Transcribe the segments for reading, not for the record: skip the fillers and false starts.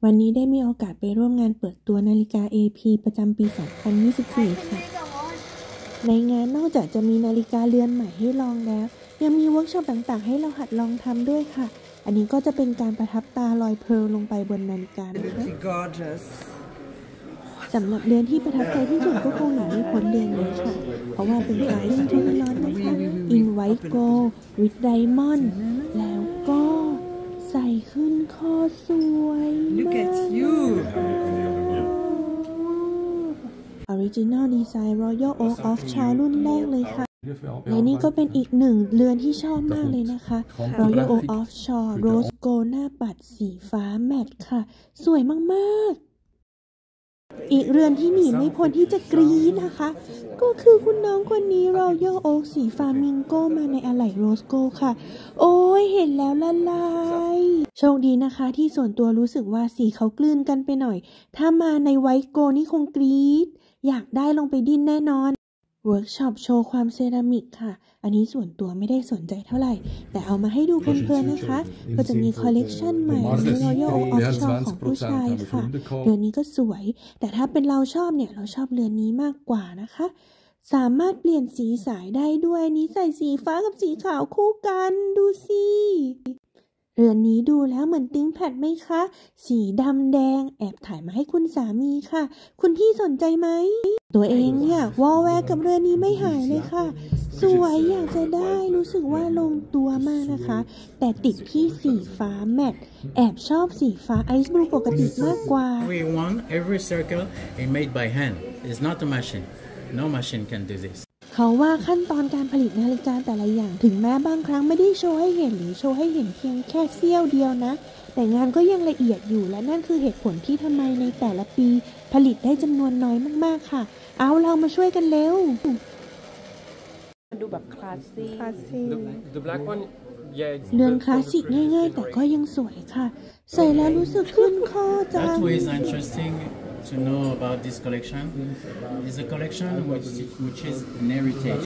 วันนี้ได้มีโอกาสไปร่วมงานเปิดตัวนาฬิกา AP ประจำปี 2024 ค่ะ ในงานนอกจากจะมีนาฬิกาเรือนใหม่ให้ลองแล้วยังมีเวิร์กช็อปต่างๆให้เราหัดลองทำด้วยค่ะอันนี้ก็จะเป็นการประทับตาลอยเพร์ลลงไปบนนาฬิกานะคะสำหรับเรือนที่ประทับใจที่สุดก็คงหนีไม่พ้นเรือนนี้ค่ะเพราะว่าเป็นลายที่ไม่ร้อนนะคะ In White Gold with Diamond แล้วก็ใส่ขึ้นคอสวยมาก Original Design Royal Oak Offshore รุ่นแรกเลยค่ะและนี่ก็เป็นอีกหนึ่งเรือนที่ชอบมากเลยนะคะ Royal Oak Offshore Rose Gold หน้าปัดสีฟ้าแมตต์ค่ะสวยมากๆอีกเรือนที่หนีไม่พ้นที่จะกรี๊ดนะคะก็คือคุณน้องคนนี้ Royal Oak สีฟามิงโกมาในอะไหล่ Rose Gold ค่ะโอ้ยเห็นแล้วละลายโชคดีนะคะที่ส่วนตัวรู้สึกว่าสีเขากลืนกันไปหน่อยถ้ามาใน White Gold นี่คงกรี๊ดอยากได้ลงไปดิ้นแน่นอนเวิร์กช็อปโชว์ความเซรามิกค่ะอันนี้ส่วนตัวไม่ได้สนใจเท่าไหร่แต่เอามาให้ดูเพลินๆนะคะก็จะมีคอลเลกชันใหม่ใน Royal Oak Offshore ของผู้ชายค่ะเรือนนี้ก็สวยแต่ถ้าเป็นเราชอบเนี่ยเราชอบเรือนนี้มากกว่านะคะสามารถเปลี่ยนสีสายได้ด้วยนี้ใส่สีฟ้ากับสีขาวคู่กันดูสิเรือนนี้ดูแล้วเหมือนติ้งแพดไหมคะสีดำแดงแอบถ่ายมาให้คุณสามีค่ะคุณพี่สนใจไหมตัวเองเนี่ยวอลแวร์กับเรือนนี้ไม่หายเลยค่ะสวยอยากจะได้รู้สึกว่าลงตัวมากนะคะแต่ติดที่สีฟ้าแมตต์แอบชอบสีฟ้าไอซ์บลูปกติมากกว่า Every circle is made by hand. It's not a machine. No machine can do this. เขาว่าขั้นตอนการผลิตนาฬิกาแต่ละอย่างถึงแม้บางครั้งไม่ได้โชว์ให้เห็นหรือโชว์ให้เห็นเพียงแค่เสี้ยวเดียวนะแต่งานก็ยังละเอียดอยู่และนั่นคือเหตุผลที่ทำไมในแต่ละปีผลิตได้จำนวนน้อยมากๆค่ะเอาเรามาช่วยกันเร็วดูแบบคลาสสิกเรือนคลาสสิกง่ายๆแต่ก็ยังสวยค่ะใส่แล้วรู้สึกขึ้นคอจัง That's why it's interesting to know about this collection. It's a collection which is an heritage.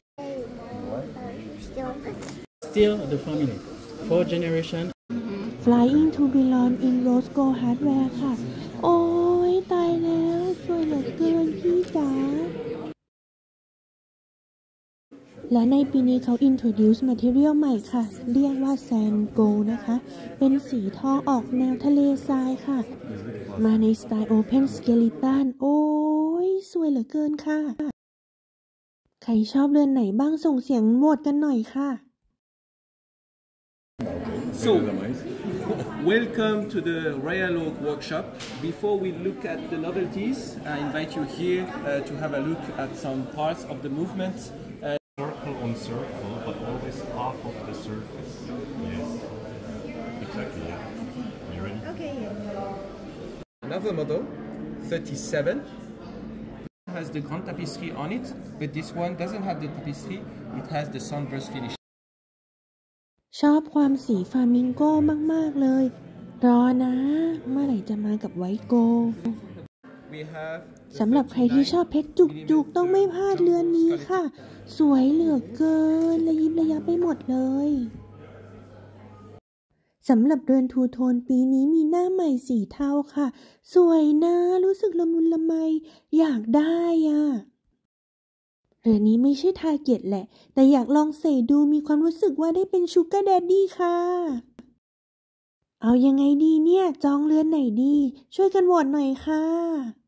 Still the family. 4 generations. Flying to Babylon in Rose Gold Hardware ค่ะโอ้ยตายแล้วสวยเหลือเกินพี่จ๋าและในปีนี้เขา introduce material ใหม่ค่ะเรียกว่า Sand Gold นะคะเป็นสีทองออกแนวทะเลทรายค่ะมาในสไตล์ Open Skeleton โอ้ยสวยเหลือเกินค่ะใครชอบเรือนไหนบ้างส่งเสียงโหวตกันหน่อยค่ะ So, welcome to the Royal Oak workshop. Before we look at the novelties, I invite you here to have a look at some parts of the movement. Circle on circle, but always half of the surface. Yes, exactly. Yeah. You ready? Okay. Another model, 37, has the Grand Tapisserie on it, but this one doesn't have the tapisserie, it has the sunburst finish. ชอบความสีฟามิงโก้มากๆเลยรอนะเมื่อไหร่จะมากับไวท์โกสำหรับใครที่ชอบเพชรจุกๆต้องไม่พลาดเรือนนี้ค่ะสวยเหลือเกินระยิบระยับไปหมดเลยสำหรับเรือนทูโทนปีนี้มีหน้าใหม่สีเทาค่ะสวยนะรู้สึกละมุนละไมอยากได้อ่ะเรือนนี้ไม่ใช่ทาร์เก็ตแหละแต่อยากลองใส่ดูมีความรู้สึกว่าได้เป็นชูการ์แดดดี้ค่ะเอายังไงดีเนี่ยจองเรือนไหนดีช่วยกันโหวตหน่อยค่ะ